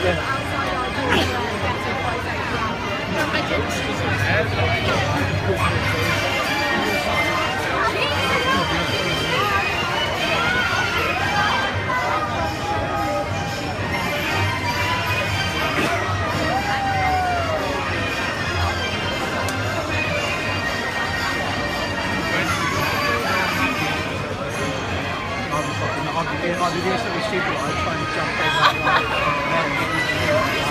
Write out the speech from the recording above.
I'd be doing something stupid like trying to jump over that line.